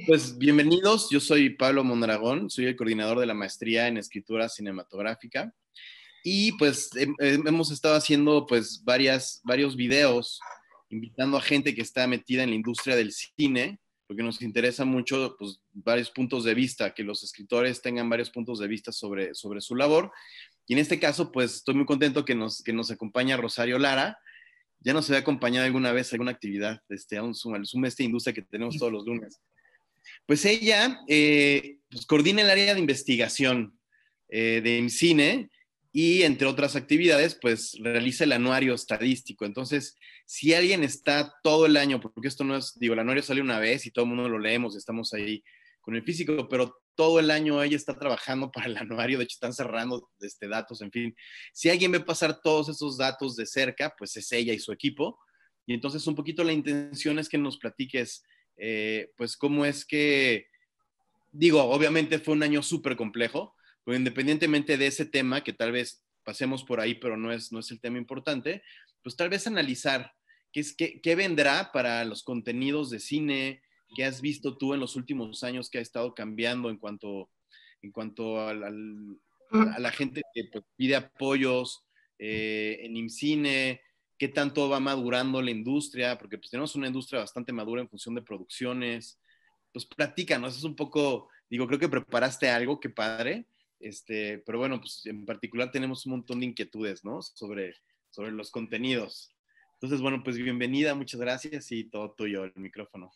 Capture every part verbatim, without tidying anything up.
Pues bienvenidos, yo soy Pablo Mondragón, soy el coordinador de la maestría en escritura cinematográfica y pues he, hemos estado haciendo pues varias, varios videos invitando a gente que está metida en la industria del cine, porque nos interesa mucho pues varios puntos de vista, que los escritores tengan varios puntos de vista sobre, sobre su labor. Y en este caso pues estoy muy contento que nos, que nos acompaña Rosario Lara. Ya nos había acompañado alguna vez a alguna actividad, este, a un Zoom, al Zoom esta industria que tenemos todos los lunes. Pues ella eh, pues coordina el área de investigación eh, de IMCINE y entre otras actividades, pues realiza el anuario estadístico. Entonces, si alguien está todo el año, porque esto no es, digo, el anuario sale una vez y todo el mundo lo leemos, estamos ahí con el físico, pero todo el año ella está trabajando para el anuario, de hecho están cerrando este, datos, en fin. Si alguien ve pasar todos esos datos de cerca, pues es ella y su equipo. Y entonces un poquito la intención es que nos platiques Eh, pues cómo es que, digo, obviamente fue un año súper complejo, pero independientemente de ese tema, que tal vez pasemos por ahí, pero no es, no es el tema importante, pues tal vez analizar qué, es, qué, qué vendrá para los contenidos de cine, qué has visto tú en los últimos años que ha estado cambiando en cuanto, en cuanto al, al, a la gente que pues, pide apoyos eh, en IMCINE, qué tanto va madurando la industria, porque pues tenemos una industria bastante madura en función de producciones. Pues platícanos, es un poco, digo, creo que preparaste algo, qué padre, este, pero bueno, pues en particular tenemos un montón de inquietudes, ¿no? Sobre, sobre los contenidos. Entonces, bueno, pues bienvenida, muchas gracias y todo tuyo, el micrófono.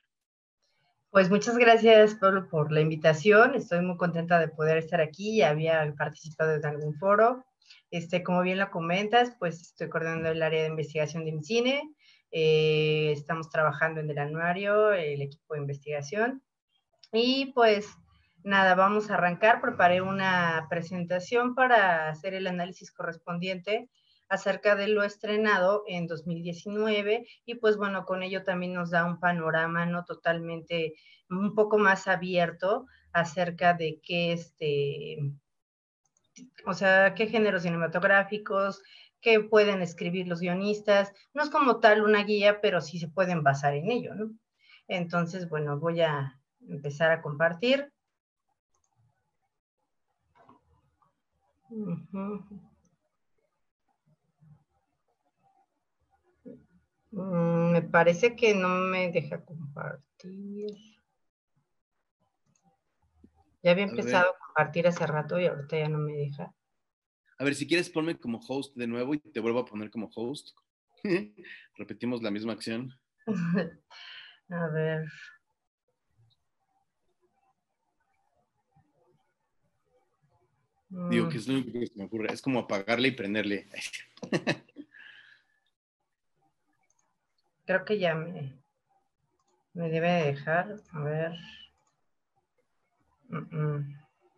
Pues muchas gracias, Pablo, por la invitación. Estoy muy contenta de poder estar aquí. Ya había participado en algún foro. Este, como bien lo comentas, pues estoy coordinando el área de investigación de IMCINE. Eh, estamos trabajando en el anuario, el equipo de investigación. Y pues nada, vamos a arrancar. Preparé una presentación para hacer el análisis correspondiente acerca de lo estrenado en dos mil diecinueve y pues bueno, con ello también nos da un panorama no totalmente, un poco más abierto acerca de qué este, o sea, qué géneros cinematográficos, qué pueden escribir los guionistas. No es como tal una guía, pero sí se pueden basar en ello, ¿no? Entonces, bueno, voy a empezar a compartir. Uh-huh. Mm, me parece que no me deja compartir. Ya había empezado a, a compartir hace rato y ahorita ya no me deja. A ver, si quieres ponme como host de nuevo y te vuelvo a poner como host. Repetimos la misma acción. A ver. Digo, que es lo único que se me ocurre. Es como apagarle y prenderle. Creo que ya me, me debe dejar. A ver. Uh -uh.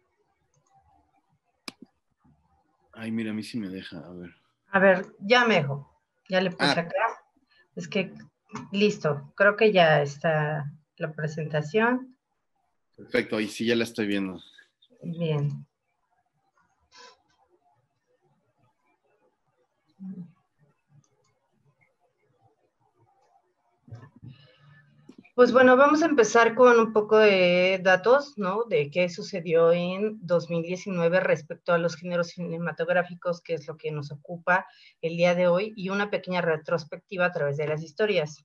Ay, mira, a mí sí me deja. A ver. A ver, ya me dejó. Ya le puse ah. acá. Es que, listo. Creo que ya está la presentación. Perfecto, ahí sí ya la estoy viendo. Bien. Pues bueno, vamos a empezar con un poco de datos, ¿no? De qué sucedió en dos mil diecinueve respecto a los géneros cinematográficos, que es lo que nos ocupa el día de hoy, y una pequeña retrospectiva a través de las historias.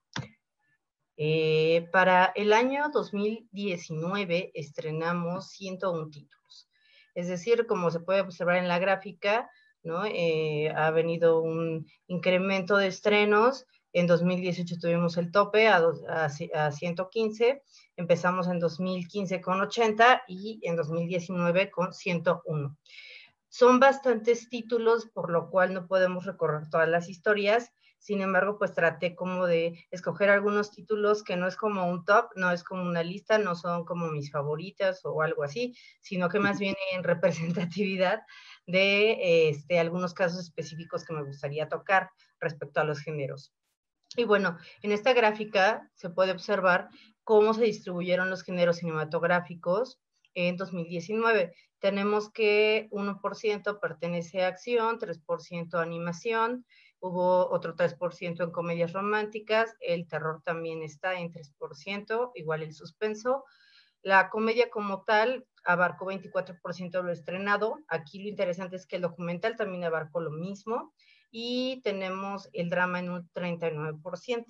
Eh, para el año dos mil diecinueve estrenamos ciento uno títulos. Es decir, como se puede observar en la gráfica, ¿no? Eh, ha venido un incremento de estrenos. En dos mil dieciocho tuvimos el tope a, a, a ciento quince, empezamos en dos mil quince con ochenta y en dos mil diecinueve con ciento uno. Son bastantes títulos, por lo cual no podemos recorrer todas las historias. Sin embargo, pues traté como de escoger algunos títulos que no es como un top, no es como una lista, no son como mis favoritas o algo así, sino que más bien en representatividad de este, algunos casos específicos que me gustaría tocar respecto a los géneros. Y bueno, en esta gráfica se puede observar cómo se distribuyeron los géneros cinematográficos en dos mil diecinueve. Tenemos que uno por ciento pertenece a acción, tres por ciento a animación, hubo otro tres por ciento en comedias románticas, el terror también está en tres por ciento, igual el suspenso. La comedia como tal abarcó veinticuatro por ciento de lo estrenado. Aquí lo interesante es que el documental también abarcó lo mismo y tenemos el drama en un treinta y nueve por ciento.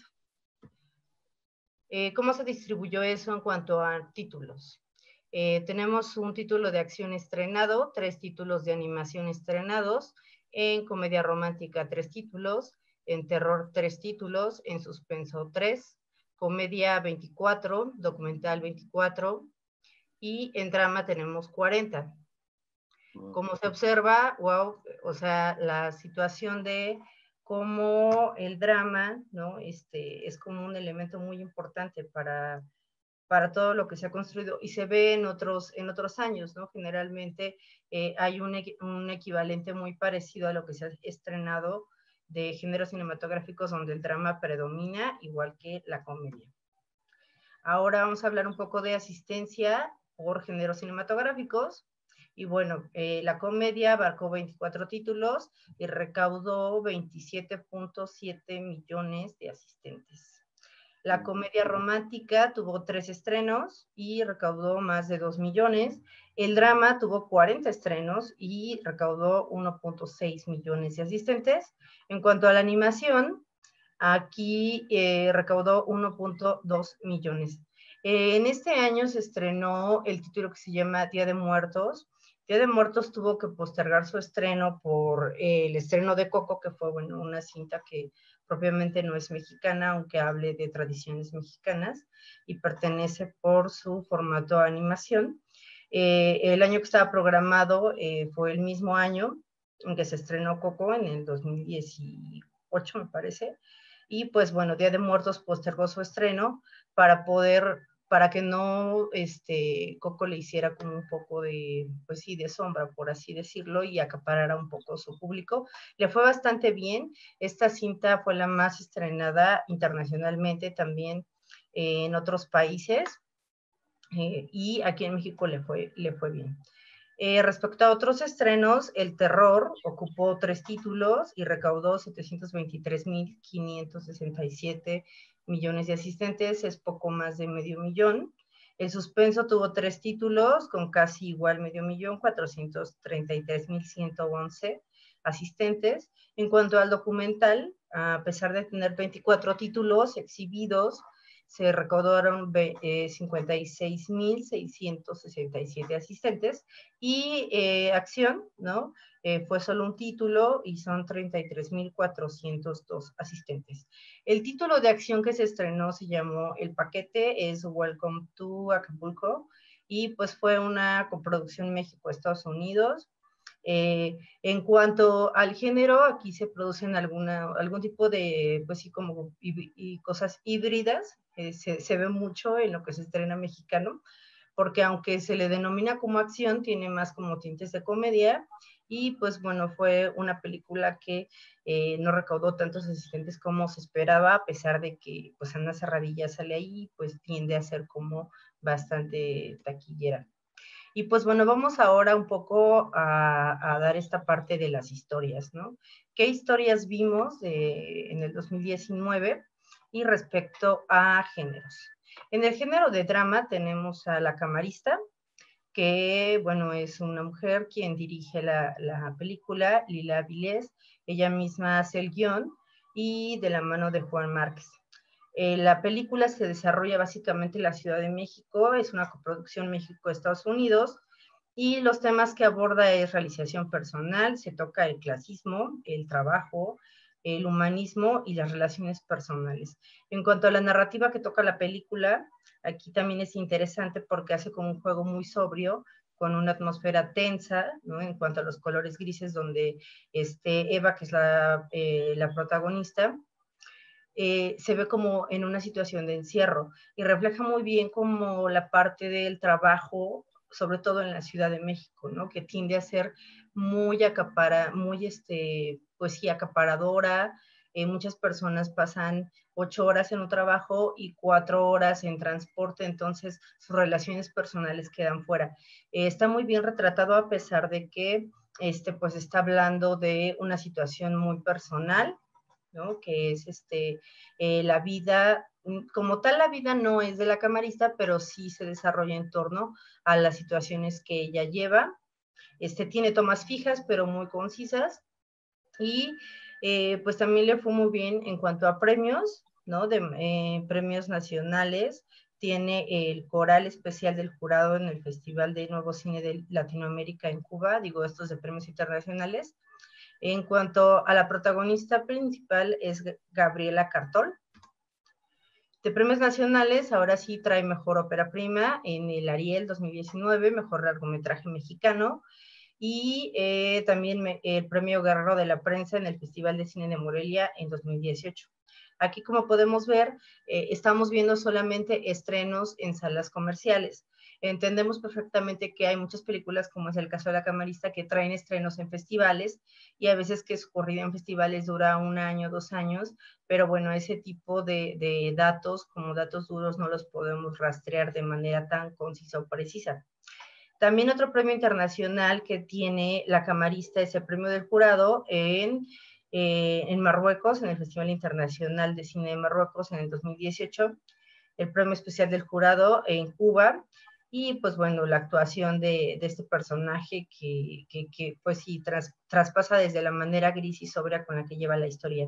Eh, ¿Cómo se distribuyó eso en cuanto a títulos? Eh, tenemos un título de acción estrenado, tres títulos de animación estrenados, en comedia romántica tres títulos, en terror tres títulos, en suspenso tres, comedia veinticuatro, documental veinticuatro y en drama tenemos cuarenta. Como se observa, wow, o sea, la situación de cómo el drama, ¿no? Este, es como un elemento muy importante para, para todo lo que se ha construido y se ve en otros, en otros años, ¿no? Generalmente eh, hay un, un equivalente muy parecido a lo que se ha estrenado de géneros cinematográficos donde el drama predomina, igual que la comedia. Ahora vamos a hablar un poco de asistencia por géneros cinematográficos. Y bueno, eh, la comedia abarcó veinticuatro títulos y recaudó veintisiete punto siete millones de asistentes. La comedia romántica tuvo tres estrenos y recaudó más de dos millones. El drama tuvo cuarenta estrenos y recaudó uno punto seis millones de asistentes. En cuanto a la animación, aquí eh, recaudó uno punto dos millones. Eh, en este año se estrenó el título que se llama Día de Muertos. Día de Muertos tuvo que postergar su estreno por eh, el estreno de Coco, que fue, bueno, una cinta que propiamente no es mexicana, aunque hable de tradiciones mexicanas, y pertenece por su formato de animación. Eh, el año que estaba programado eh, fue el mismo año en que se estrenó Coco, en el dos mil dieciocho, me parece, y pues bueno, Día de Muertos postergó su estreno para poder, para que no este, Coco le hiciera como un poco de, pues sí, de sombra, por así decirlo, y acaparara un poco su público. Le fue bastante bien. Esta cinta fue la más estrenada internacionalmente también eh, en otros países eh, y aquí en México le fue, le fue bien. Eh, respecto a otros estrenos, El Terror ocupó tres títulos y recaudó setecientos veintitrés mil quinientos sesenta y siete millones de asistentes, es poco más de medio millón. El Suspenso tuvo tres títulos con casi igual medio millón, cuatrocientos treinta y tres mil ciento once asistentes. En cuanto al documental, a pesar de tener veinticuatro títulos exhibidos, se recaudaron eh, cincuenta y seis mil seiscientos sesenta y siete asistentes y eh, acción, ¿no? Eh, fue solo un título y son treinta y tres mil cuatrocientos dos asistentes. El título de acción que se estrenó se llamó El Paquete, es Welcome to Acapulco y pues fue una coproducción México-Estados Unidos. Eh, en cuanto al género, aquí se producen alguna, algún tipo de, pues sí, como y, y cosas híbridas, eh, se, se ve mucho en lo que se estrena mexicano, porque aunque se le denomina como acción, tiene más como tintes de comedia, y pues bueno, fue una película que eh, no recaudó tantos asistentes como se esperaba, a pesar de que pues Ana Serradilla sale ahí, pues tiende a ser como bastante taquillera. Y pues bueno, vamos ahora un poco a, a dar esta parte de las historias, ¿no? ¿Qué historias vimos de, en el dos mil diecinueve y respecto a géneros? En el género de drama tenemos a La Camarista, que, bueno, es una mujer quien dirige la, la película, Lila Vilés, ella misma hace el guión y de la mano de Juan Márquez. Eh, la película se desarrolla básicamente en la Ciudad de México, es una coproducción México-Estados Unidos, y los temas que aborda es realización personal, se toca el clasismo, el trabajo, el humanismo y las relaciones personales. En cuanto a la narrativa que toca la película, aquí también es interesante porque hace como un juego muy sobrio, con una atmósfera tensa, ¿no? En cuanto a los colores grises, donde este, Eva, que es la, eh, la protagonista, eh, se ve como en una situación de encierro y refleja muy bien como la parte del trabajo, sobre todo en la Ciudad de México, ¿no? Que tiende a ser muy acapara, muy este, pues sí, acaparadora. Eh, muchas personas pasan ocho horas en un trabajo y cuatro horas en transporte, entonces sus relaciones personales quedan fuera. Eh, está muy bien retratado a pesar de que este, pues está hablando de una situación muy personal, ¿no? Que es este, eh, la vida, como tal la vida no es de la camarista, pero sí se desarrolla en torno a las situaciones que ella lleva. Este, tiene tomas fijas, pero muy concisas, y eh, pues también le fue muy bien en cuanto a premios, ¿no? De eh, premios nacionales. Tiene el coral especial del jurado en el Festival de Nuevo Cine de Latinoamérica en Cuba, digo, estos de premios internacionales. En cuanto a la protagonista principal es Gabriela Cartol. De premios nacionales, ahora sí trae mejor ópera prima en el Ariel dos mil diecinueve, mejor largometraje mexicano, y eh, también me, el premio Guerrero de la Prensa en el Festival de Cine de Morelia en dos mil dieciocho. Aquí, como podemos ver, eh, estamos viendo solamente estrenos en salas comerciales. Entendemos perfectamente que hay muchas películas, como es el caso de La Camarista, que traen estrenos en festivales, y a veces que su corrida en festivales dura un año, dos años, pero bueno, ese tipo de, de datos, como datos duros, no los podemos rastrear de manera tan concisa o precisa. También otro premio internacional que tiene La Camarista es el premio del jurado en, eh, en Marruecos, en el Festival Internacional de Cine de Marruecos en el dos mil dieciocho, el premio especial del jurado en Cuba, y pues bueno, la actuación de, de este personaje que, que, que pues sí, tras, traspasa desde la manera gris y sobria con la que lleva la historia.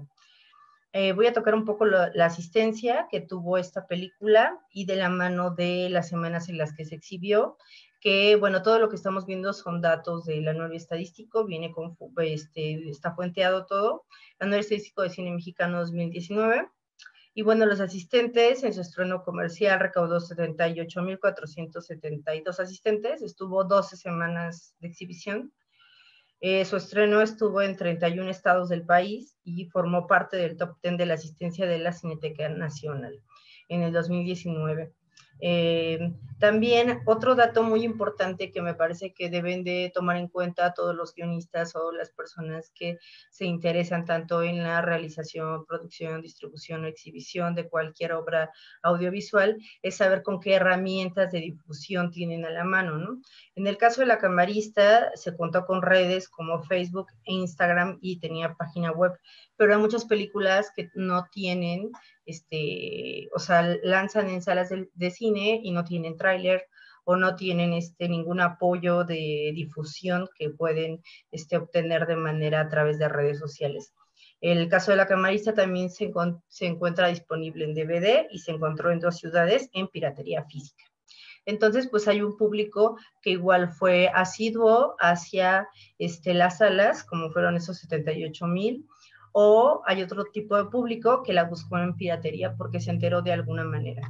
Eh, voy a tocar un poco lo, la asistencia que tuvo esta película y de la mano de las semanas en las que se exhibió, que bueno, todo lo que estamos viendo son datos del anuario estadístico, viene con, este, está fuenteado todo, anuario estadístico de cine mexicano dos mil diecinueve, y bueno, los asistentes en su estreno comercial recaudó setenta y ocho mil cuatrocientos setenta y dos asistentes, estuvo doce semanas de exhibición. Eh, su estreno estuvo en treinta y un estados del país y formó parte del top diez de la asistencia de la Cineteca Nacional en el dos mil diecinueve. Eh, también otro dato muy importante que me parece que deben de tomar en cuenta todos los guionistas o las personas que se interesan tanto en la realización, producción, distribución o exhibición de cualquier obra audiovisual, es saber con qué herramientas de difusión tienen a la mano, ¿no? En el caso de La Camarista se contó con redes como Facebook e Instagram y tenía página web, pero hay muchas películas que no tienen, este, o sea, lanzan en salas de, de cine y no tienen tráiler o no tienen este, ningún apoyo de difusión que pueden este, obtener de manera a través de redes sociales. El caso de La Camarista también se, se encuentra disponible en D V D y se encontró en dos ciudades en piratería física. Entonces, pues hay un público que igual fue asiduo hacia este, las salas, como fueron esos setenta y ocho mil, o hay otro tipo de público que la buscó en piratería porque se enteró de alguna manera.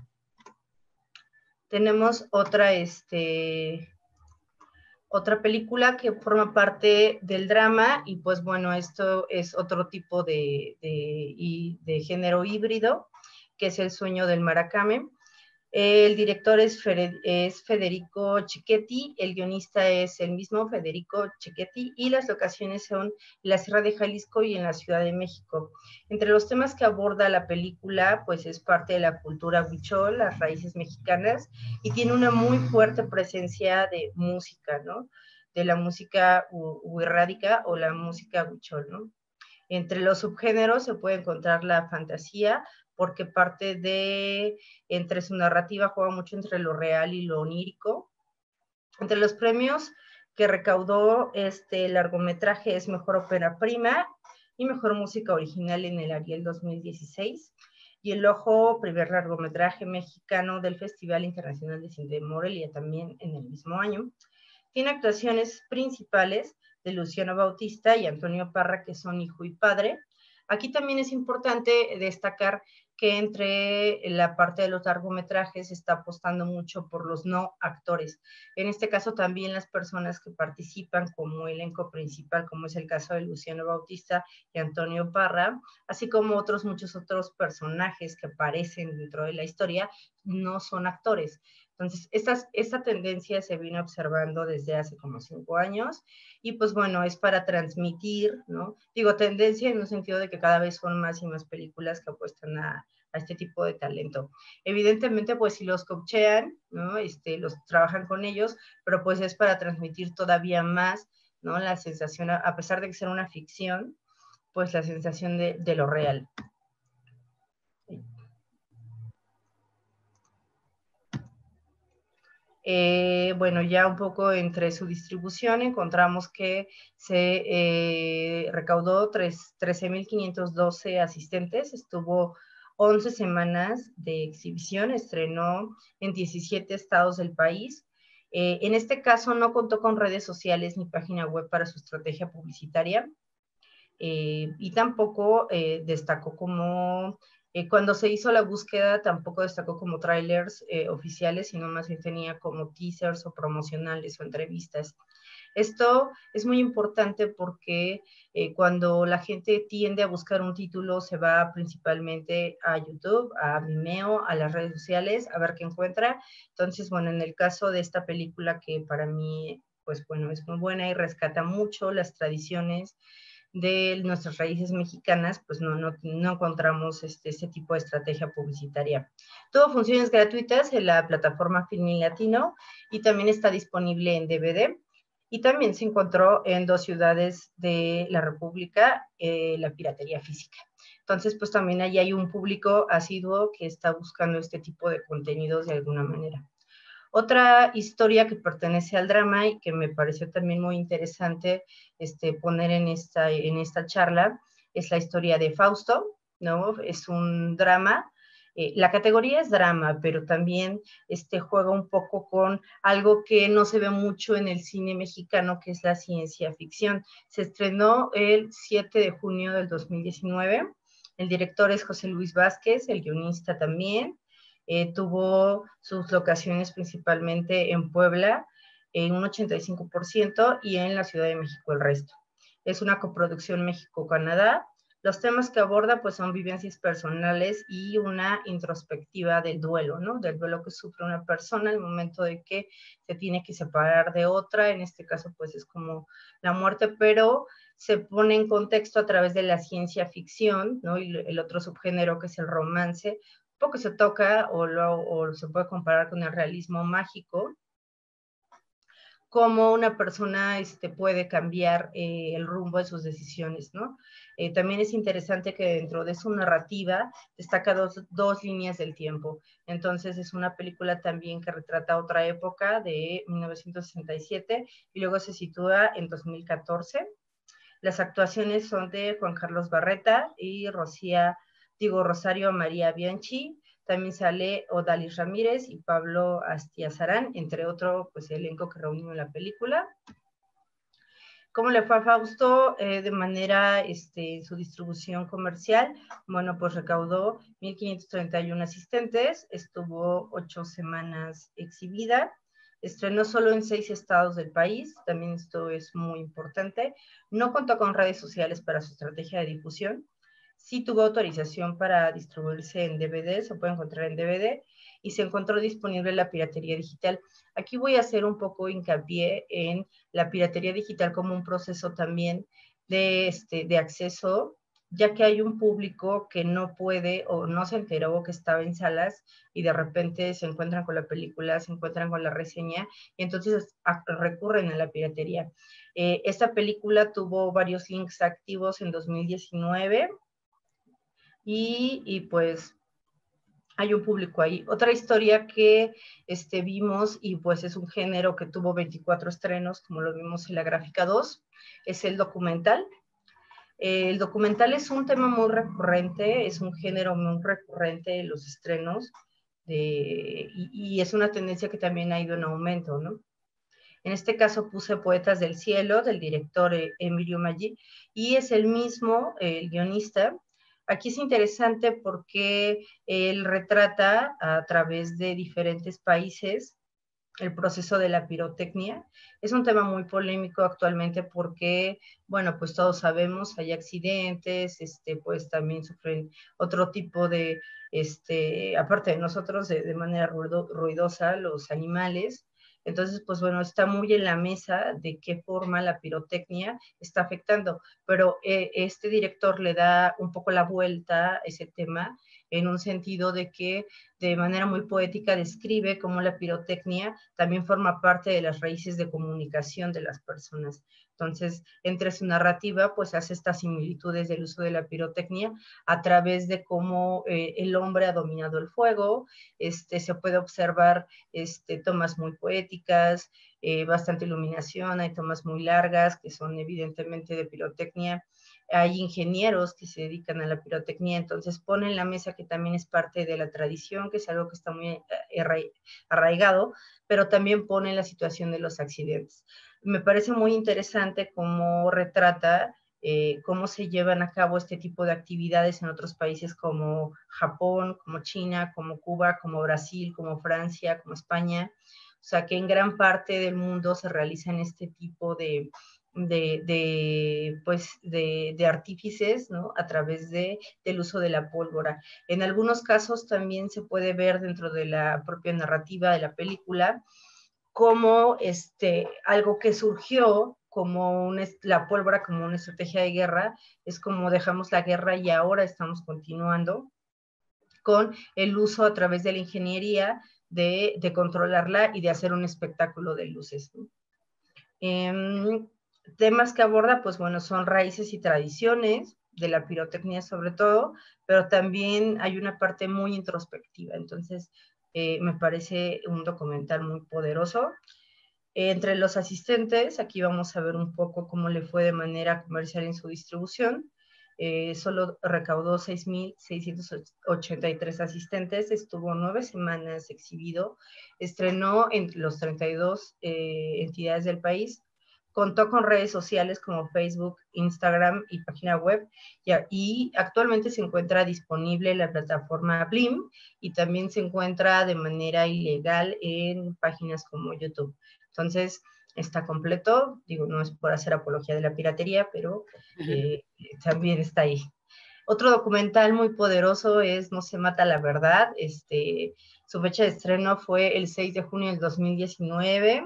Tenemos otra, este, otra película que forma parte del drama, y pues bueno, esto es otro tipo de, de, de género híbrido, que es El sueño del Maracame. El director es, es Federico Cecchetti, el guionista es el mismo Federico Cecchetti, y las locaciones son en la Sierra de Jalisco y en la Ciudad de México. Entre los temas que aborda la película, pues es parte de la cultura huichol, las raíces mexicanas, y tiene una muy fuerte presencia de música, ¿no? De la música huirrárica o la música huichol, ¿no? Entre los subgéneros se puede encontrar la fantasía, porque parte de, entre su narrativa juega mucho entre lo real y lo onírico. Entre los premios que recaudó este largometraje es Mejor Ópera Prima y Mejor Música Original en el Ariel dos mil dieciséis, y El Ojo, primer largometraje mexicano del Festival Internacional de Cine de Morelia, también en el mismo año. Tiene actuaciones principales de Luciano Bautista y Antonio Parra, que son hijo y padre. Aquí también es importante destacar que entre la parte de los largometrajes se está apostando mucho por los no actores. En este caso también las personas que participan como elenco principal, como es el caso de Luciano Bautista y Antonio Parra, así como otros muchos otros personajes que aparecen dentro de la historia, no son actores. Entonces, esta, esta tendencia se viene observando desde hace como cinco años, y pues bueno, es para transmitir, ¿no? Digo, tendencia en el sentido de que cada vez son más y más películas que apuestan a, a este tipo de talento. Evidentemente, pues si los coachean, ¿no? Este, los trabajan con ellos, pero pues es para transmitir todavía más, ¿no? La sensación, a, a pesar de que sea una ficción, pues la sensación de, de lo real. Eh, bueno, ya un poco entre su distribución encontramos que se eh, recaudó trece mil quinientos doce asistentes, estuvo once semanas de exhibición, estrenó en diecisiete estados del país. Eh, en este caso no contó con redes sociales ni página web para su estrategia publicitaria, eh, y tampoco eh, destacó como... Eh, cuando se hizo la búsqueda tampoco destacó como trailers eh, oficiales, sino más bien tenía como teasers o promocionales o entrevistas. Esto es muy importante porque eh, cuando la gente tiende a buscar un título se va principalmente a YouTube, a Vimeo, a las redes sociales, a ver qué encuentra. Entonces, bueno, en el caso de esta película que para mí, pues bueno, es muy buena y rescata mucho las tradiciones de nuestras raíces mexicanas, pues no, no, no encontramos este, este tipo de estrategia publicitaria. Tuvo funciones gratuitas en la plataforma Filmin Latino y también está disponible en D V D. Y también se encontró en dos ciudades de la República eh, la piratería física. Entonces, pues también ahí hay un público asiduo que está buscando este tipo de contenidos de alguna manera. Otra historia que pertenece al drama y que me pareció también muy interesante este, poner en esta, en esta charla es la historia de Fausto, ¿no? Es un drama. Eh, la categoría es drama, pero también este, juega un poco con algo que no se ve mucho en el cine mexicano, que es la ciencia ficción. Se estrenó el siete de junio del dos mil diecinueve. El director es José Luis Vázquez, el guionista también. Eh, tuvo sus locaciones principalmente en Puebla, en un ochenta y cinco por ciento, y en la Ciudad de México el resto. Es una coproducción México-Canadá. Los temas que aborda pues son vivencias personales y una introspectiva del duelo, ¿no? Del duelo que sufre una persona al momento de que se tiene que separar de otra. En este caso pues es como la muerte, pero se pone en contexto a través de la ciencia ficción, ¿no? Y el otro subgénero que es el romance, poco se toca o, lo, o se puede comparar con el realismo mágico, cómo una persona este, puede cambiar eh, el rumbo de sus decisiones, ¿no? Eh, también es interesante que dentro de su narrativa destaca dos, dos líneas del tiempo. Entonces es una película también que retrata otra época de mil novecientos sesenta y siete y luego se sitúa en dos mil catorce. Las actuaciones son de Juan Carlos Barreta y Rocía, digo, Rosario María Bianchi. También sale Odalis Ramírez y Pablo Astiazarán, entre otro pues, elenco que reunió en la película. ¿Cómo le fue a Fausto eh, de manera, este, su distribución comercial? Bueno, pues recaudó mil quinientos treinta y uno asistentes, estuvo ocho semanas exhibida, estrenó solo en seis estados del país, también esto es muy importante, no contó con redes sociales para su estrategia de difusión, sí tuvo autorización para distribuirse en D V D, se puede encontrar en D V D, y se encontró disponible la piratería digital. Aquí voy a hacer un poco hincapié en la piratería digital como un proceso también de, este, de acceso, ya que hay un público que no puede o no se enteró que estaba en salas y de repente se encuentran con la película, se encuentran con la reseña y entonces a, recurren a la piratería. Eh, esta película tuvo varios links activos en dos mil diecinueve y, y pues hay un público ahí. Otra historia que este, vimos, y pues es un género que tuvo veinticuatro estrenos, como lo vimos en la gráfica dos, es el documental. Eh, el documental es un tema muy recurrente, es un género muy recurrente en los estrenos, de, y, y es una tendencia que también ha ido en aumento, ¿no? En este caso puse Poetas del Cielo, del director Emilio Maggi, y es el mismo, el guionista. Aquí es interesante porque él retrata a través de diferentes países el proceso de la pirotecnia. Es un tema muy polémico actualmente porque, bueno, pues todos sabemos, hay accidentes, este, pues también sufren otro tipo de, este, aparte de nosotros, de, de manera ruido, ruidosa, los animales. Entonces, pues bueno, está muy en la mesa de qué forma la pirotecnia está afectando, pero eh, este director le da un poco la vuelta a ese tema en un sentido de que de manera muy poética describe cómo la pirotecnia también forma parte de las raíces de comunicación de las personas. Entonces, entre su narrativa, pues hace estas similitudes del uso de la pirotecnia a través de cómo eh, el hombre ha dominado el fuego. Este, se puede observar este, tomas muy poéticas, eh, bastante iluminación, hay tomas muy largas que son evidentemente de pirotecnia. Hay ingenieros que se dedican a la pirotecnia, entonces ponen en la mesa que también es parte de la tradición, que es algo que está muy arraigado, pero también pone la situación de los accidentes. Me parece muy interesante cómo retrata eh, cómo se llevan a cabo este tipo de actividades en otros países como Japón, como China, como Cuba, como Brasil, como Francia, como España. O sea, que en gran parte del mundo se realizan este tipo de, de, de, pues, de, de artífices, ¿no? A través de, del uso de la pólvora. En algunos casos también se puede ver dentro de la propia narrativa de la película como este, algo que surgió como una, la pólvora como una estrategia de guerra, es como dejamos la guerra y ahora estamos continuando con el uso a través de la ingeniería de, de controlarla y de hacer un espectáculo de luces. Eh, temas que aborda, pues bueno, son raíces y tradiciones de la pirotecnia sobre todo, pero también hay una parte muy introspectiva, entonces eh, me parece un documental muy poderoso. Entre los asistentes, aquí vamos a ver un poco cómo le fue de manera comercial en su distribución. Eh, solo recaudó seis mil seiscientos ochenta y tres asistentes, estuvo nueve semanas exhibido, estrenó en los treinta y dos eh, entidades del país, contó con redes sociales como Facebook, Instagram y página web, y, y actualmente se encuentra disponible en la plataforma Blim y también se encuentra de manera ilegal en páginas como YouTube. Entonces, está completo, digo, no es por hacer apología de la piratería, pero eh, también está ahí. Otro documental muy poderoso es No se mata la verdad, este, su fecha de estreno fue el seis de junio del dos mil diecinueve,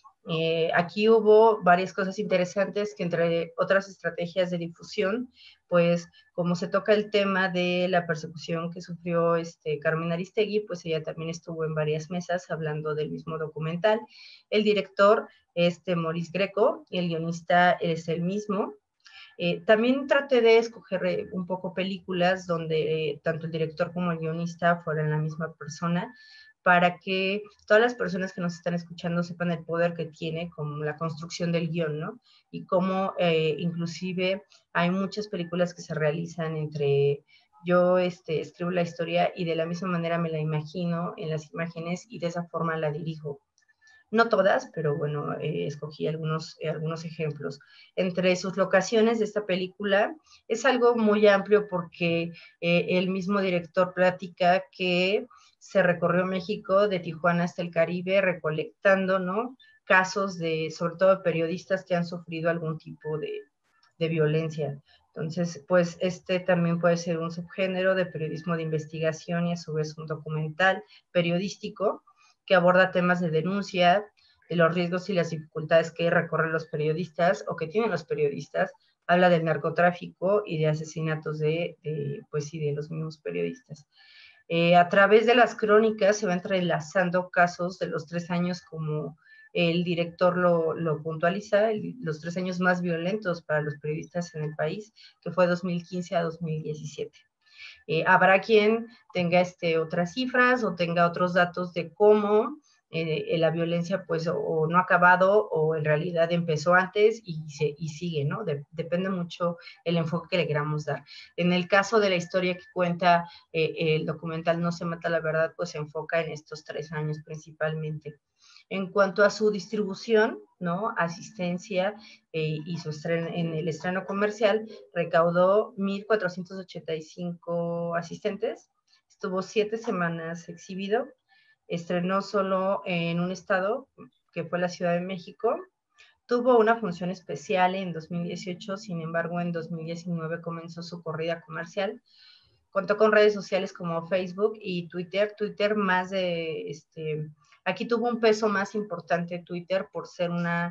eh, aquí hubo varias cosas interesantes que entre otras estrategias de difusión, pues como se toca el tema de la persecución que sufrió este, Carmen Aristegui, pues ella también estuvo en varias mesas hablando del mismo documental. El director este Maurice Greco, el guionista es el mismo. Eh, también traté de escoger eh, un poco películas donde eh, tanto el director como el guionista fueran la misma persona, para que todas las personas que nos están escuchando sepan el poder que tiene como la construcción del guión, ¿no? Y cómo eh, inclusive hay muchas películas que se realizan entre yo este, escribo la historia y de la misma manera me la imagino en las imágenes y de esa forma la dirijo. No todas, pero bueno, eh, escogí algunos, eh, algunos ejemplos. Entre sus locaciones de esta película es algo muy amplio porque eh, el mismo director platica que se recorrió México de Tijuana hasta el Caribe recolectando, ¿no? Casos de, sobre todo, periodistas que han sufrido algún tipo de, de violencia. Entonces, pues este también puede ser un subgénero de periodismo de investigación y a su vez un documental periodístico que aborda temas de denuncia, de los riesgos y las dificultades que recorren los periodistas o que tienen los periodistas, habla del narcotráfico y de asesinatos de, de pues sí, de los mismos periodistas. Eh, a través de las crónicas se va entrelazando casos de los tres años como el director lo, lo puntualiza, el, los tres años más violentos para los periodistas en el país, que fue dos mil quince a dos mil diecisiete. Eh, habrá quien tenga este, otras cifras o tenga otros datos de cómo eh, la violencia pues o, o no ha acabado o en realidad empezó antes y, se, y sigue, ¿no? De, depende mucho el enfoque que le queramos dar. En el caso de la historia que cuenta eh, el documental No se mata la verdad, pues se enfoca en estos tres años principalmente. En cuanto a su distribución, ¿no? Asistencia eh, y su estreno, en el estreno comercial, recaudó mil cuatrocientos ochenta y cinco asistentes, estuvo siete semanas exhibido, estrenó solo en un estado, que fue la Ciudad de México, tuvo una función especial en dos mil dieciocho, sin embargo en dos mil diecinueve comenzó su corrida comercial, contó con redes sociales como Facebook y Twitter, Twitter más de, este, aquí tuvo un peso más importante Twitter por ser una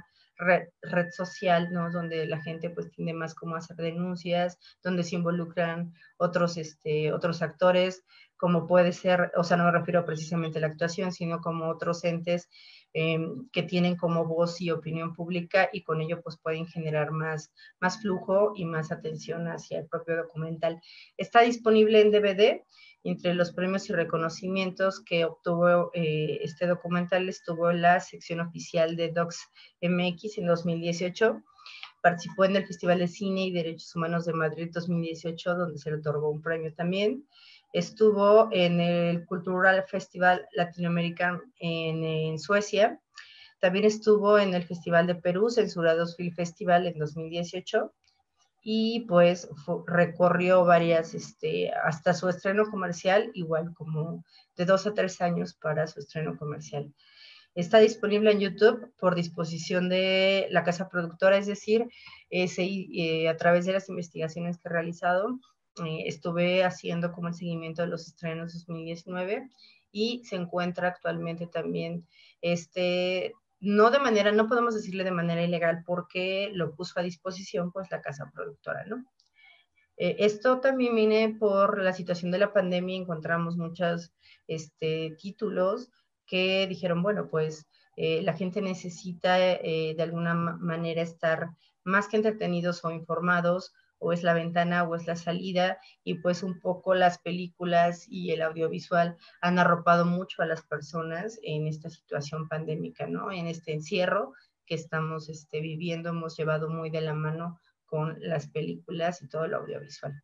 red, red social, ¿no? Donde la gente pues tiende más como a hacer denuncias, donde se involucran otros, este, otros actores, como puede ser, o sea, no me refiero precisamente a la actuación, sino como otros entes eh, que tienen como voz y opinión pública y con ello pues pueden generar más, más flujo y más atención hacia el propio documental. Está disponible en D V D. Entre los premios y reconocimientos que obtuvo eh, este documental estuvo en la sección oficial de Docs M X en dos mil dieciocho. Participó en el Festival de Cine y Derechos Humanos de Madrid dos mil dieciocho, donde se le otorgó un premio también. Estuvo en el Cultural Festival Latinoamericano en, en Suecia. También estuvo en el Festival de Perú, Censurados Film Festival en dos mil dieciocho. Y pues fue, recorrió varias, este, hasta su estreno comercial, igual como de dos a tres años para su estreno comercial. Está disponible en YouTube por disposición de la casa productora, es decir, eh, se, eh, a través de las investigaciones que he realizado, eh, estuve haciendo como el seguimiento de los estrenos dos mil diecinueve y se encuentra actualmente también este... No de manera, no podemos decirle de manera ilegal porque lo puso a disposición pues la casa productora, ¿no? Eh, esto también viene por la situación de la pandemia, encontramos muchos este, títulos que dijeron, bueno, pues eh, la gente necesita eh, de alguna manera estar más que entretenidos o informados, o es la ventana o es la salida, y pues un poco las películas y el audiovisual han arropado mucho a las personas en esta situación pandémica, ¿no? En este encierro que estamos este, viviendo, hemos llevado muy de la mano con las películas y todo lo audiovisual.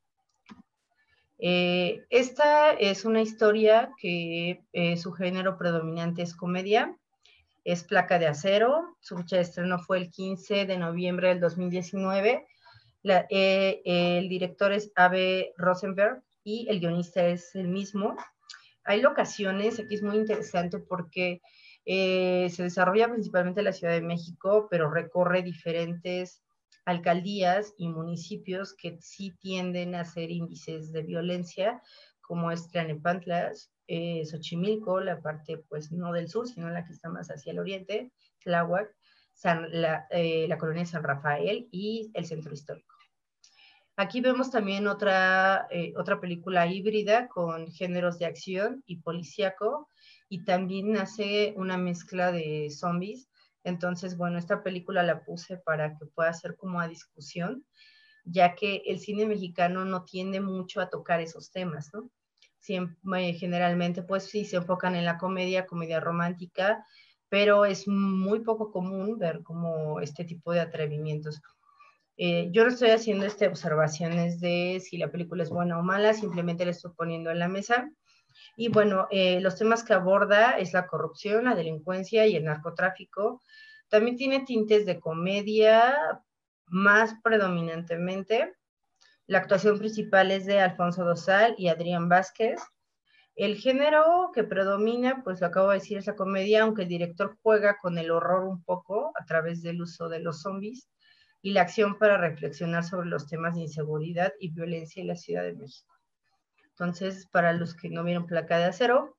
Eh, esta es una historia que eh, su género predominante es comedia, es Placa de Acero, su fecha de estreno fue el quince de noviembre del dos mil diecinueve, la, eh, el director es Abe Rosenberg y el guionista es el mismo. Hay locaciones, aquí es muy interesante porque eh, se desarrolla principalmente en la Ciudad de México, pero recorre diferentes alcaldías y municipios que sí tienden a ser índices de violencia, como es Tlalnepantla, eh, Xochimilco, la parte pues no del sur, sino la que está más hacia el oriente, Tláhuac, San, la, eh, la colonia San Rafael y el centro histórico. Aquí vemos también otra, eh, otra película híbrida con géneros de acción y policíaco, y también hace una mezcla de zombies. Entonces, bueno, esta película la puse para que pueda ser como a discusión, ya que el cine mexicano no tiende mucho a tocar esos temas, ¿no? Siempre, generalmente, pues sí, se enfocan en la comedia, comedia romántica, pero es muy poco común ver como este tipo de atrevimientos. Eh, yo no estoy haciendo este, observaciones de si la película es buena o mala, simplemente la estoy poniendo en la mesa. Y bueno, eh, los temas que aborda es la corrupción, la delincuencia y el narcotráfico. También tiene tintes de comedia, más predominantemente. La actuación principal es de Alfonso Dosal y Adrián Vázquez. El género que predomina, pues lo acabo de decir, es la comedia, aunque el director juega con el horror un poco a través del uso de los zombies y la acción para reflexionar sobre los temas de inseguridad y violencia en la Ciudad de México. Entonces, para los que no vieron Placa de Acero,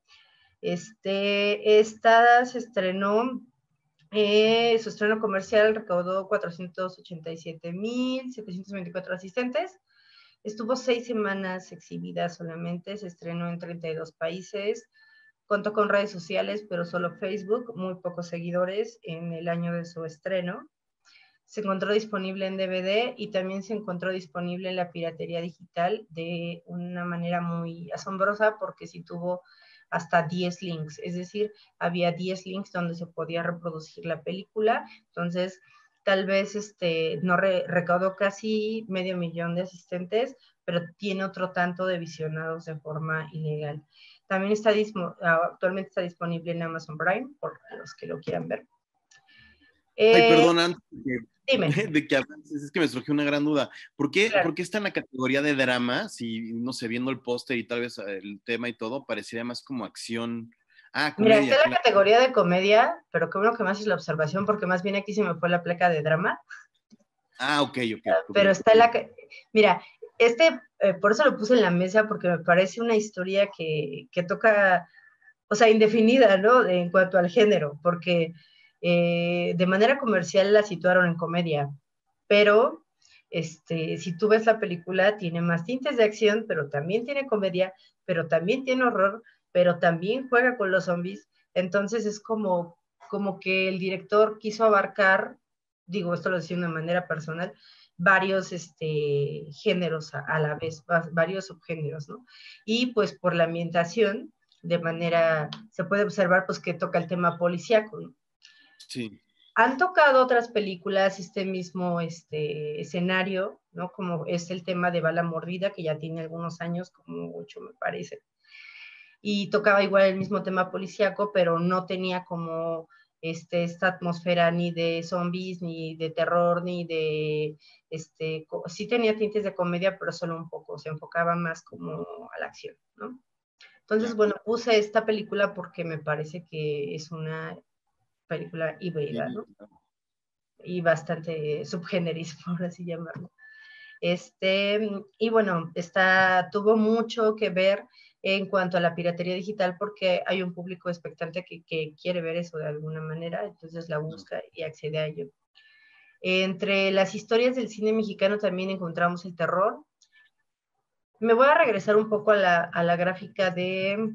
este, esta se estrenó, eh, su estreno comercial recaudó cuatrocientos ochenta y siete mil setecientos veinticuatro asistentes, estuvo seis semanas exhibida solamente, se estrenó en treinta y dos países, contó con redes sociales, pero solo Facebook, muy pocos seguidores en el año de su estreno. Se encontró disponible en D V D y también se encontró disponible en la piratería digital de una manera muy asombrosa porque sí tuvo hasta diez links, es decir, había diez links donde se podía reproducir la película, entonces tal vez este, no re, recaudó casi medio millón de asistentes, pero tiene otro tanto de visionados de forma ilegal. También está, actualmente está disponible en Amazon Prime, por los que lo quieran ver. Ay, perdón, antes de Dime. que, de que avances, es que me surgió una gran duda. ¿Por qué, Claro. ¿Por qué está en la categoría de drama? Si, no sé, viendo el póster y tal vez el tema y todo, parecería más como acción. Ah, comedia. Mira, está en la claro. categoría de comedia, pero qué bueno que me haces la observación, porque más bien aquí se me fue la placa de drama. Ah, ok, ok. okay. Pero está en la... Mira, este, eh, por eso lo puse en la mesa, porque me parece una historia que, que toca, o sea, indefinida, ¿no? En cuanto al género, porque Eh, de manera comercial la situaron en comedia, pero este, si tú ves la película, tiene más tintes de acción, pero también tiene comedia, pero también tiene horror, pero también juega con los zombies. Entonces es como, como que el director quiso abarcar, digo, esto lo decía de una manera personal, varios este, géneros a, a la vez, varios subgéneros, ¿no? Y pues por la ambientación, de manera, se puede observar pues que toca el tema policíaco, ¿no? Sí. Han tocado otras películas este mismo este, escenario, ¿no? Como es el tema de Bala Mordida, que ya tiene algunos años, como ocho me parece, y tocaba igual el mismo tema policíaco, pero no tenía como este, esta atmósfera ni de zombies, ni de terror, ni de, este, sí tenía tintes de comedia, pero solo un poco, se enfocaba más como a la acción, ¿no? Entonces, Ya. bueno, puse esta película porque me parece que es una película híbrida, Sí, ¿no? Y bastante subgéneris, por así llamarlo. Este, y bueno, está, tuvo mucho que ver en cuanto a la piratería digital porque hay un público expectante que, que quiere ver eso de alguna manera, entonces la busca y accede a ello. Entre las historias del cine mexicano también encontramos el terror. Me voy a regresar un poco a la, a la gráfica de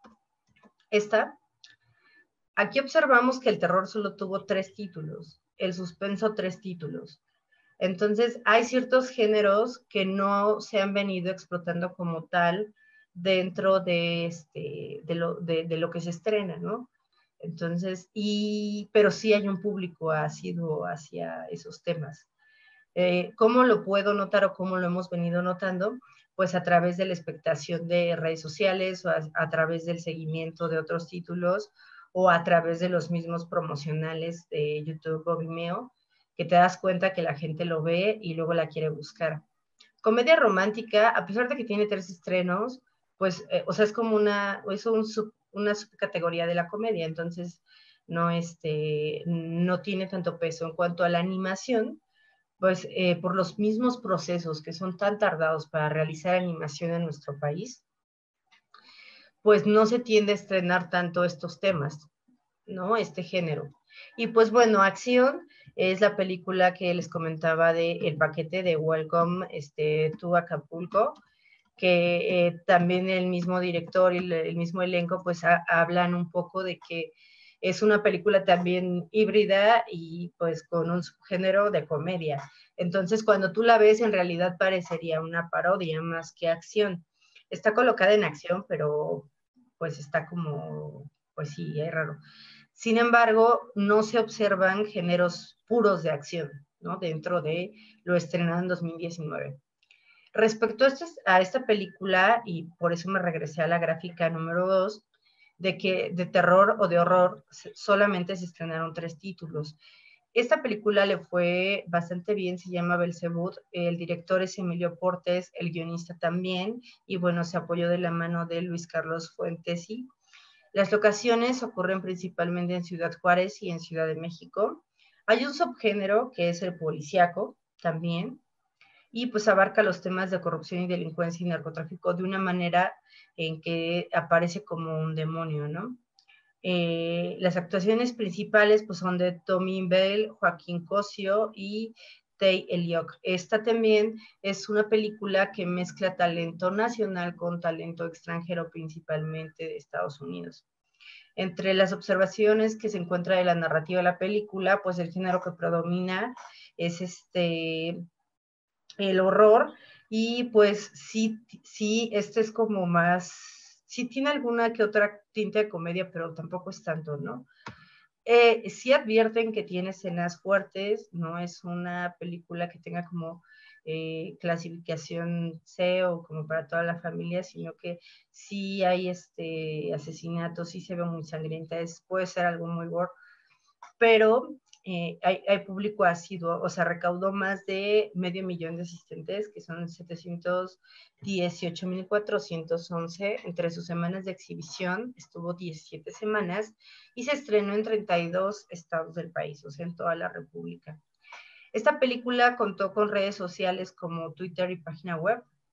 esta. Aquí observamos que el terror solo tuvo tres títulos, el suspenso tres títulos. Entonces, hay ciertos géneros que no se han venido explotando como tal dentro de, este, de, lo, de, de lo que se estrena, ¿no? Entonces, y, pero sí hay un público asiduo hacia esos temas. Eh, ¿Cómo lo puedo notar o cómo lo hemos venido notando? Pues a través de la expectación de redes sociales o a, a través del seguimiento de otros títulos o a través de los mismos promocionales de YouTube o Vimeo, que te das cuenta que la gente lo ve y luego la quiere buscar. Comedia romántica, a pesar de que tiene tres estrenos, pues, eh, o sea, es como una, es un sub, una subcategoría de la comedia, entonces no, este, no tiene tanto peso. En cuanto a la animación, pues eh, por los mismos procesos que son tan tardados para realizar animación en nuestro país, pues no se tiende a estrenar tanto estos temas, ¿no? Este género. Y pues bueno, Acción es la película que les comentaba de El Paquete de Welcome este, to Acapulco, que eh, también el mismo director y el, el mismo elenco pues a, hablan un poco de que es una película también híbrida y pues con un subgénero de comedia. Entonces cuando tú la ves en realidad parecería una parodia más que acción. Está colocada en acción, pero pues está como, pues sí, es raro. Sin embargo, no se observan géneros puros de acción, ¿no? Dentro de lo estrenado en dos mil diecinueve. Respecto a, este, a esta película, y por eso me regresé a la gráfica número dos, de que de terror o de horror solamente se estrenaron tres títulos. Esta película le fue bastante bien, se llama Belzebud, el director es Emilio Portes, el guionista también, y bueno, se apoyó de la mano de Luis Carlos Fuentesi. Las locaciones ocurren principalmente en Ciudad Juárez y en Ciudad de México. Hay un subgénero que es el policíaco también, y pues abarca los temas de corrupción y delincuencia y narcotráfico de una manera en que aparece como un demonio, ¿no? Eh, las actuaciones principales pues son de Tommy Bell, Joaquín Cosio y Tay Elliott. Esta también es una película que mezcla talento nacional con talento extranjero, principalmente de Estados Unidos. Entre las observaciones que se encuentra de la narrativa de la película, pues el género que predomina es este el horror, y pues sí, sí, este es como más, sí tiene alguna que otra tinta de comedia, pero tampoco es tanto, ¿no? Eh, sí advierten que tiene escenas fuertes, no es una película que tenga como eh, clasificación C o como para toda la familia, sino que sí hay este asesinatos, sí se ve muy sangrienta, es, puede ser algo muy gore, pero eh, hay, hay, público asiduo, o sea, recaudó más de medio millón de asistentes, que son setecientos dieciocho mil cuatrocientos once. Entre sus semanas de exhibición estuvo diecisiete semanas y se estrenó en treinta y dos estados del país, o sea, en toda la República. Esta película contó con redes sociales como Twitter y página web.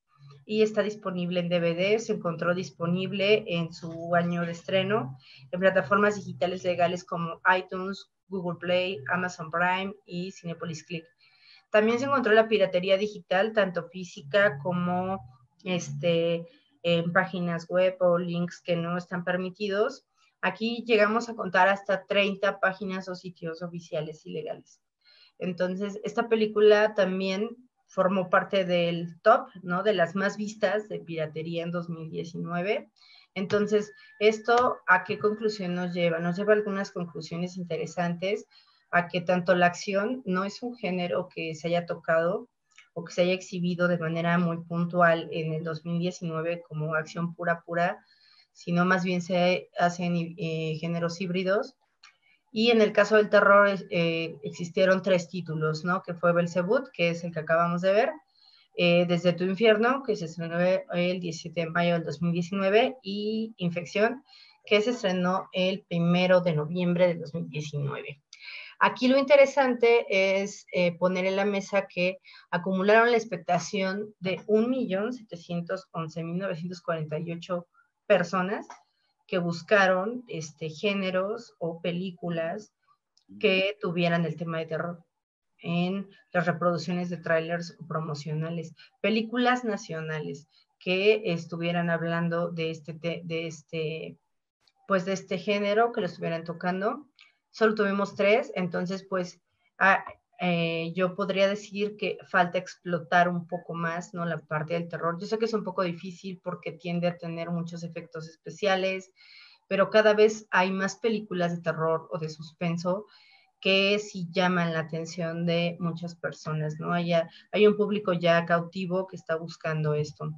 y está disponible en D V D, se encontró disponible en su año de estreno en plataformas digitales legales como iTunes, Google Play, Amazon Prime y Cinepolis Click. También se encontró la piratería digital, tanto física como este, en páginas web o links que no están permitidos. Aquí llegamos a contar hasta treinta páginas o sitios oficiales ilegales. Entonces, esta película también formó parte del top, ¿no? De las más vistas de piratería en dos mil diecinueve. Entonces, ¿esto a qué conclusión nos lleva? Nos lleva a algunas conclusiones interesantes, a que tanto la acción no es un género que se haya tocado o que se haya exhibido de manera muy puntual en el dos mil diecinueve como acción pura pura, sino más bien se hacen eh, géneros híbridos. Y en el caso del terror eh, existieron tres títulos, ¿no? Que fue Belzebut, que es el que acabamos de ver, eh, Desde tu infierno, que se estrenó el diecisiete de mayo del dos mil diecinueve, y Infección, que se estrenó el primero de noviembre del dos mil diecinueve. Aquí lo interesante es eh, poner en la mesa que acumularon la expectación de un millón setecientos once mil novecientos cuarenta y ocho personas que buscaron este, géneros o películas que tuvieran el tema de terror en las reproducciones de trailers promocionales, películas nacionales que estuvieran hablando de este, de este, pues de este género, que lo estuvieran tocando. Solo tuvimos tres, entonces pues ah, eh, yo podría decir que falta explotar un poco más, ¿no? La parte del terror. Yo sé que es un poco difícil porque tiende a tener muchos efectos especiales, pero cada vez hay más películas de terror o de suspenso que sí llaman la atención de muchas personas, ¿no? Hay, hay un público ya cautivo que está buscando esto.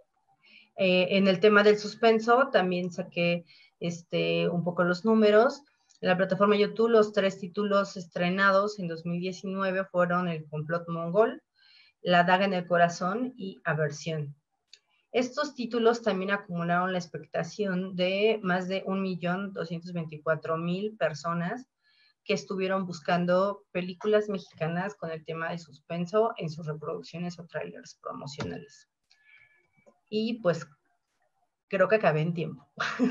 Eh, en el tema del suspenso también saqué este, un poco los números. En la plataforma YouTube los tres títulos estrenados en dos mil diecinueve fueron El complot mongol, La daga en el corazón y Aversión. Estos títulos también acumularon la expectación de más de un millón doscientos veinticuatro mil personas que estuvieron buscando películas mexicanas con el tema de suspenso en sus reproducciones o trailers promocionales. Y pues creo que acabé en tiempo.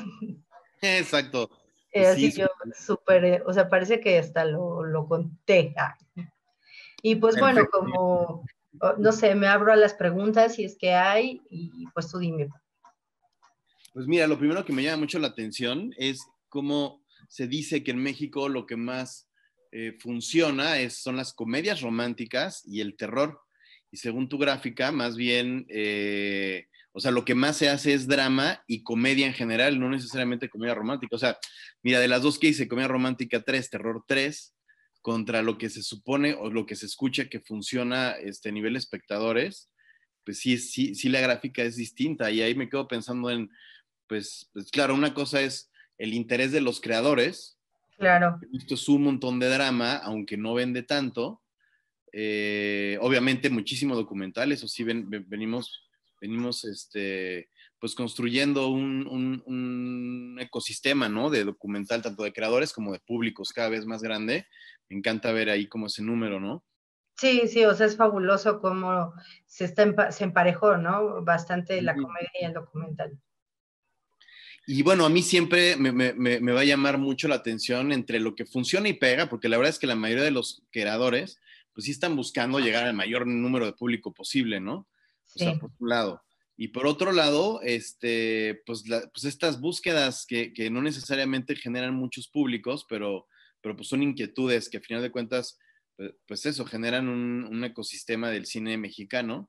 Exacto. Eh, así Sí, yo súper, o sea, parece que hasta lo, lo conté. Ah. Y pues bueno, perfecto. como, no sé, me abro a las preguntas si es que hay, y pues tú dime. Pues mira, lo primero que me llama mucho la atención es cómo se dice que en México lo que más eh, funciona es, son las comedias románticas y el terror. Y según tu gráfica, más bien, eh, o sea, lo que más se hace es drama y comedia en general, no necesariamente comedia romántica. O sea, mira, de las dos que hice, comedia romántica tres, terror tres, contra lo que se supone o lo que se escucha que funciona este, a nivel espectadores, pues sí, sí, sí la gráfica es distinta. Y ahí me quedo pensando en pues, pues claro, una cosa es el interés de los creadores. Claro. Esto es un montón de drama, aunque no vende tanto. Eh, obviamente muchísimo documental, eso sí, ven, ven, venimos, venimos este, pues construyendo un, un, un, ecosistema, ¿no? De documental, tanto de creadores como de públicos cada vez más grande. Me encanta ver ahí como ese número, ¿no? Sí, sí, o sea, es fabuloso cómo se, está empa se emparejó, ¿no? Bastante la comedia y el documental. Y bueno, a mí siempre me, me, me, va a llamar mucho la atención entre lo que funciona y pega, porque la verdad es que la mayoría de los creadores, pues sí están buscando llegar al mayor número de público posible, ¿no? O sea, Sí. por un lado. Y por otro lado, este, pues, la, pues estas búsquedas que, que, no necesariamente generan muchos públicos, pero, pero pues son inquietudes que a final de cuentas, pues, pues eso, generan un, un ecosistema del cine mexicano.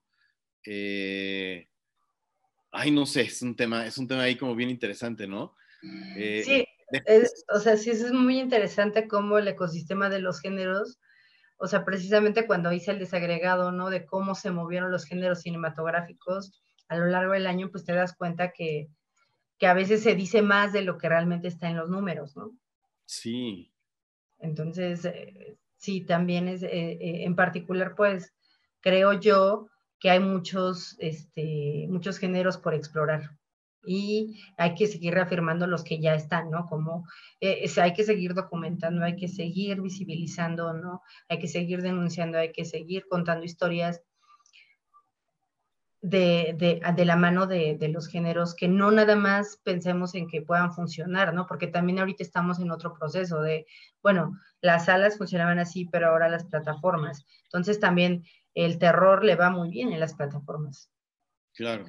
Eh, Ay, no sé, es un tema, es un tema ahí como bien interesante, ¿no? Eh, Sí, es, o sea, sí es muy interesante cómo el ecosistema de los géneros, o sea, precisamente cuando hice el desagregado, ¿no? De cómo se movieron los géneros cinematográficos a lo largo del año, pues te das cuenta que, que a veces se dice más de lo que realmente está en los números, ¿no? Sí. Entonces, eh, sí, también es, eh, eh, en particular, pues, creo yo que hay muchos, este, muchos géneros por explorar y hay que seguir reafirmando los que ya están, ¿no? Como eh, es, hay que seguir documentando, hay que seguir visibilizando, ¿no? Hay que seguir denunciando, hay que seguir contando historias de, de, de la mano de, de los géneros, que no nada más pensemos en que puedan funcionar, ¿no? Porque también ahorita estamos en otro proceso de, bueno, las salas funcionaban así, pero ahora las plataformas. Entonces también el terror le va muy bien en las plataformas. Claro.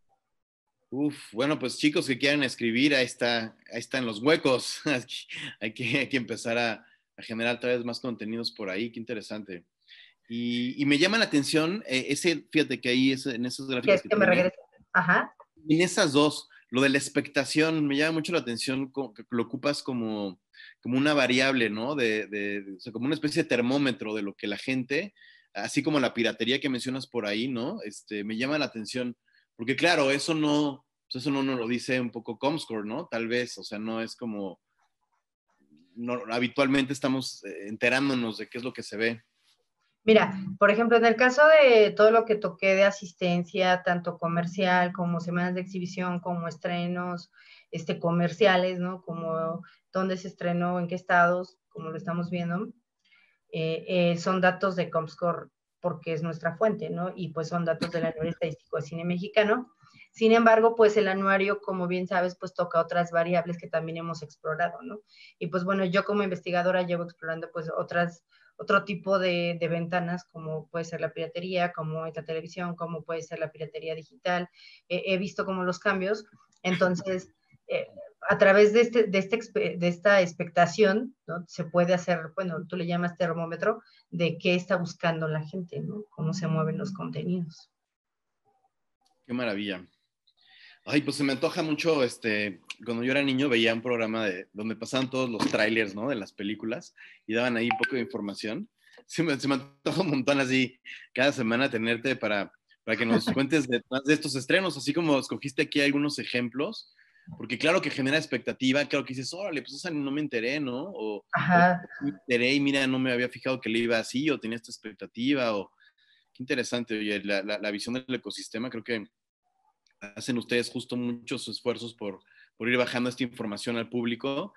Uf, bueno, pues chicos que quieran escribir, ahí está, ahí están los huecos. hay, que, hay que empezar a, a generar tal vez más contenidos por ahí, qué interesante. Y, y me llama la atención, eh, ese, fíjate que ahí es, en esas gráficas ¿Quieres que que me tiene, regrese? Ajá. en esas dos, lo de la expectación, me llama mucho la atención que lo ocupas como, como una variable, ¿no? De, de, de, o sea, como una especie de termómetro de lo que la gente, así como la piratería que mencionas por ahí, ¿no? Este, me llama la atención, porque claro, eso no, pues eso no nos lo dice un poco Comscore, ¿no? Tal vez, o sea, no es como, no, habitualmente estamos enterándonos de qué es lo que se ve. Mira, por ejemplo, en el caso de todo lo que toqué de asistencia, tanto comercial como semanas de exhibición, como estrenos este, comerciales, ¿no? Como dónde se estrenó, en qué estados, como lo estamos viendo, eh, eh, son datos de Comscore porque es nuestra fuente, ¿no? Y pues son datos del Anuario Estadístico de Cine Mexicano. Sin embargo, pues el anuario, como bien sabes, pues toca otras variables que también hemos explorado, ¿no? Y pues bueno, yo como investigadora llevo explorando pues otras otro tipo de, de, ventanas, como puede ser la piratería, como es la televisión, como puede ser la piratería digital. Eh, he visto como los cambios. Entonces, eh, a través de, este, de, este, de esta expectación, ¿no? Se puede hacer, bueno, tú le llamas termómetro, de qué está buscando la gente, ¿no? Cómo se mueven los contenidos. Qué maravilla. Ay, pues se me antoja mucho, este, cuando yo era niño veía un programa de, donde pasaban todos los trailers, ¿no? De las películas y daban ahí un poco de información. Se me, se me antoja un montón así cada semana tenerte para, para que nos cuentes de, más de estos estrenos, así como escogiste aquí algunos ejemplos, porque claro que genera expectativa, claro que dices, órale, pues esa no me enteré, ¿no? O, o Ajá. me enteré y mira, no me había fijado que le iba así o tenía esta expectativa o qué interesante, oye, la, la, la visión del ecosistema creo que hacen ustedes justo muchos esfuerzos por, por ir bajando esta información al público.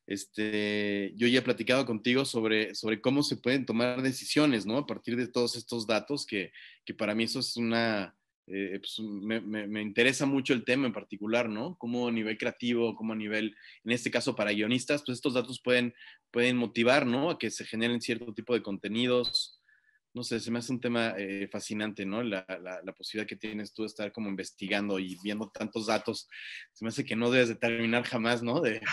Este, yo ya he platicado contigo sobre, sobre cómo se pueden tomar decisiones, ¿no? A partir de todos estos datos, que, que para mí eso es una, eh, pues me, me, me, interesa mucho el tema en particular, ¿no? Cómo a nivel creativo, cómo a nivel, en este caso para guionistas, pues estos datos pueden, pueden motivar, ¿no? A que se generen cierto tipo de contenidos. No sé, se me hace un tema eh, fascinante, ¿no? La, la, la, posibilidad que tienes tú de estar como investigando y viendo tantos datos, se me hace que no debes de terminar jamás, ¿no? De...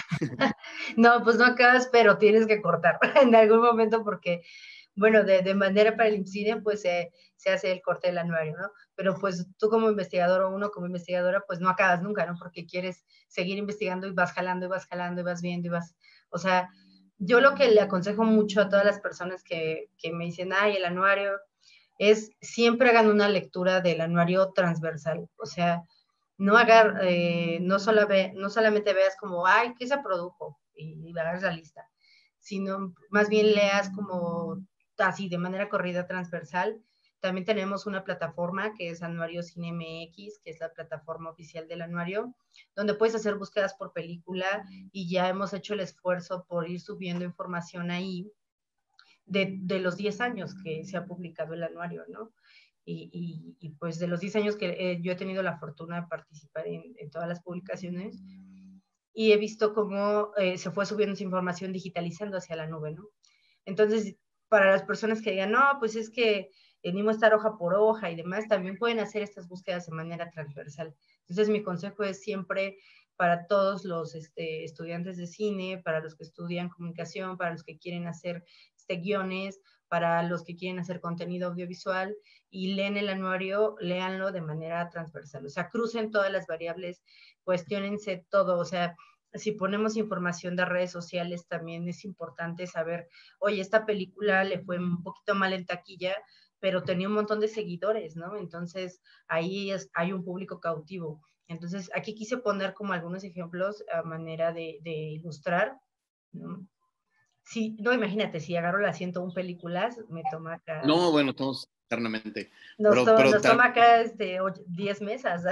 No, pues no acabas, pero tienes que cortar en algún momento porque, bueno, de, de manera para el IMCINE, pues eh, se hace el corte del anuario, ¿no? Pero pues tú como investigador o uno como investigadora, pues no acabas nunca, ¿no? Porque quieres seguir investigando y vas jalando y vas jalando y vas viendo y vas, o sea, yo lo que le aconsejo mucho a todas las personas que, que me dicen, ay, el anuario, es siempre hagan una lectura del anuario transversal, o sea, no, haga, eh, no, solo ve, no solamente veas como, ay, ¿qué se produjo? Y, y hagas la lista, sino más bien leas como así de manera corrida transversal. También tenemos una plataforma que es Anuario Cine M X, que es la plataforma oficial del anuario, donde puedes hacer búsquedas por película y ya hemos hecho el esfuerzo por ir subiendo información ahí de, de los diez años que se ha publicado el anuario, ¿no? Y, y, y pues de los diez años que eh, yo he tenido la fortuna de participar en, en todas las publicaciones y he visto cómo eh, se fue subiendo esa información digitalizando hacia la nube, ¿no? Entonces, para las personas que digan, no, pues es que venimos a estar hoja por hoja y demás, también pueden hacer estas búsquedas de manera transversal. Entonces, mi consejo es siempre para todos los este, estudiantes de cine, para los que estudian comunicación, para los que quieren hacer este, guiones, para los que quieren hacer contenido audiovisual y leen el anuario, léanlo de manera transversal. O sea, crucen todas las variables, cuestionense todo. O sea, si ponemos información de redes sociales, también es importante saber, oye, esta película le fue un poquito mal en taquilla, pero tenía un montón de seguidores, ¿no? Entonces, ahí es, hay un público cautivo. Entonces, aquí quise poner como algunos ejemplos a manera de, de ilustrar, ¿no? Sí, no, imagínate, si agarro las ciento una películas, me toma acá... No, bueno, estamos eternamente. Nos, Pero, to, pero nos toma acá este, diez mesas.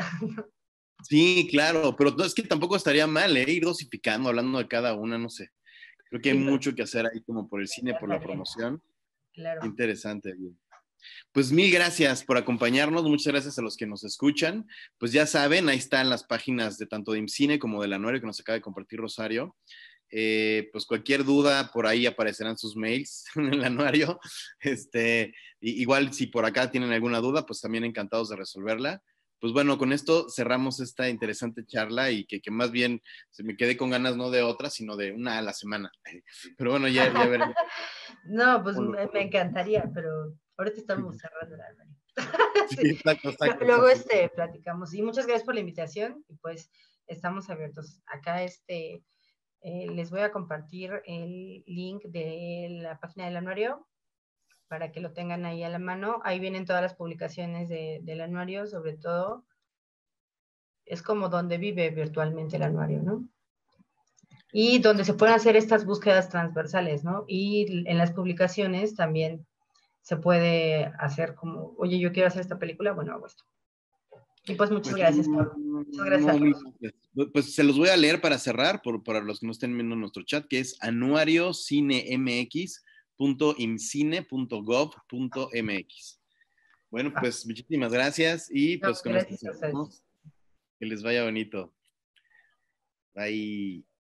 sí, claro, pero no, es que tampoco estaría mal, ¿eh? Ir dosificando, hablando de cada una, no sé. Creo que hay Sí, mucho que hacer ahí como por el cine, por la también, promoción. claro. Interesante. Bien. Pues mil gracias por acompañarnos, muchas gracias a los que nos escuchan. Pues ya saben, ahí están las páginas de tanto de IMCINE como del anuario que nos acaba de compartir Rosario. Eh, pues cualquier duda, por ahí aparecerán sus mails en el anuario. Este, igual si por acá tienen alguna duda, pues también encantados de resolverla. Pues bueno, con esto cerramos esta interesante charla y que, que más bien se me quedé con ganas no de otra, sino de una a la semana. Pero bueno, ya, ya veremos. No, pues me, me encantaría, pero ahorita estamos cerrando el anuario. Sí, Sí. exacto, exacto, Luego exacto. este, platicamos. Y muchas gracias por la invitación y pues estamos abiertos. Acá este, eh, les voy a compartir el link de la página del anuario para que lo tengan ahí a la mano. Ahí vienen todas las publicaciones de, del anuario, sobre todo. Es como donde vive virtualmente el anuario, ¿no? Y donde se pueden hacer estas búsquedas transversales, ¿no? Y en las publicaciones también se puede hacer como, oye, yo quiero hacer esta película, bueno, hago esto. Y pues muchas Pues, gracias, Pablo. Muchas gracias no, a todos. pues, pues se los voy a leer para cerrar, por, para los que no estén viendo nuestro chat, que es anuario cine m x punto imcine punto gov punto m x. Bueno, pues muchísimas gracias y No, pues con esto gracias a ustedes. cerramos. Que les vaya bonito. Bye.